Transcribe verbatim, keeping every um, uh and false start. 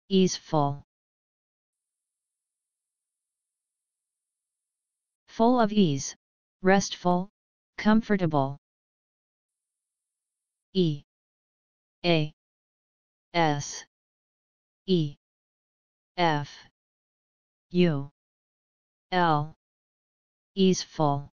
easeful. Full of ease, restful, comfortable. E A S E F U L, easeful.